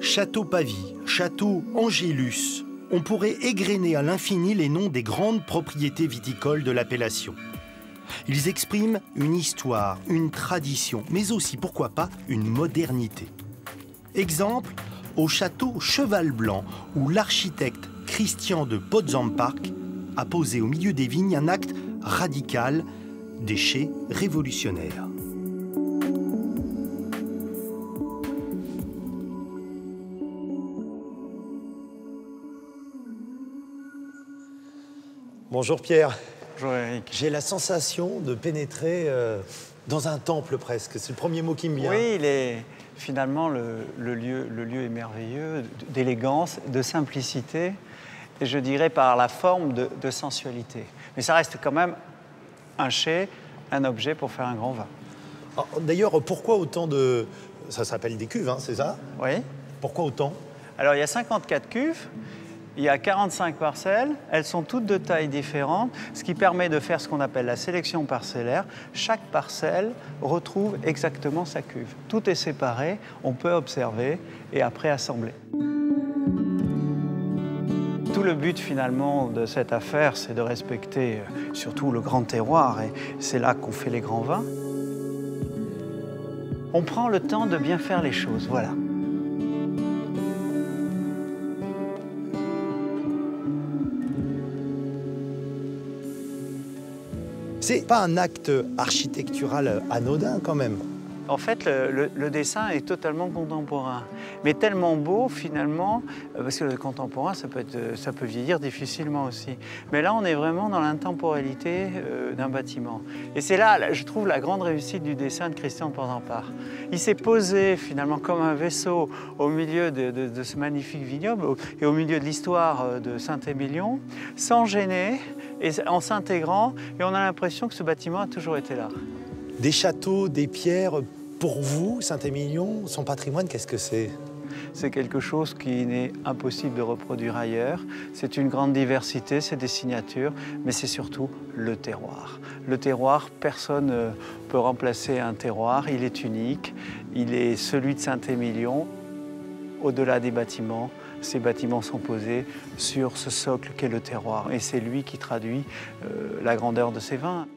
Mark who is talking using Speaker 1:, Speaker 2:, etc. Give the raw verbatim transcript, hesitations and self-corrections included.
Speaker 1: Château Pavie, Château Angélus. On pourrait égrener à l'infini les noms des grandes propriétés viticoles de l'appellation. Ils expriment une histoire, une tradition, mais aussi, pourquoi pas, une modernité. Exemple, au château Cheval Blanc, où l'architecte Christian de Potzamparc a posé au milieu des vignes un acte radical, déchet révolutionnaire.
Speaker 2: Bonjour Pierre.
Speaker 3: Bonjour Eric.
Speaker 2: J'ai la sensation de pénétrer euh, dans un temple presque. C'est le premier mot qui me vient.
Speaker 3: Oui, il est finalement le, le, lieu, le lieu est merveilleux, d'élégance, de simplicité, et je dirais par la forme de, de sensualité. Mais ça reste quand même un chai, un objet pour faire un grand vin.
Speaker 2: D'ailleurs, pourquoi autant de... Ça s'appelle des cuves, hein, c'est ça?
Speaker 3: Oui.
Speaker 2: Pourquoi autant?
Speaker 3: Alors, il y a cinquante-quatre cuves. Il y a quarante-cinq parcelles, elles sont toutes de tailles différentes, ce qui permet de faire ce qu'on appelle la sélection parcellaire. Chaque parcelle retrouve exactement sa cuve. Tout est séparé, on peut observer et après assembler. Tout le but finalement de cette affaire, c'est de respecter surtout le grand terroir et c'est là qu'on fait les grands vins. On prend le temps de bien faire les choses, voilà.
Speaker 2: C'est pas un acte architectural anodin quand même.
Speaker 3: En fait, le, le, le dessin est totalement contemporain, mais tellement beau finalement, parce que le contemporain, ça peut, être, ça peut vieillir difficilement aussi. Mais là, on est vraiment dans l'intemporalité euh, d'un bâtiment. Et c'est là, là, je trouve, la grande réussite du dessin de Christian de Porzamparc. Il s'est posé finalement comme un vaisseau au milieu de, de, de ce magnifique vignoble et au milieu de l'histoire de Saint-Émilion, sans gêner, et en s'intégrant, et on a l'impression que ce bâtiment a toujours été là.
Speaker 2: Des châteaux, des pierres, pour vous, Saint-Émilion, son patrimoine, qu'est-ce que c'est?
Speaker 3: C'est quelque chose qui n'est impossible de reproduire ailleurs. C'est une grande diversité, c'est des signatures, mais c'est surtout le terroir. Le terroir, personne ne peut remplacer un terroir, il est unique, il est celui de Saint-Émilion. Au-delà des bâtiments, ces bâtiments sont posés sur ce socle qu'est le terroir. Et c'est lui qui traduit euh, la grandeur de ces vins.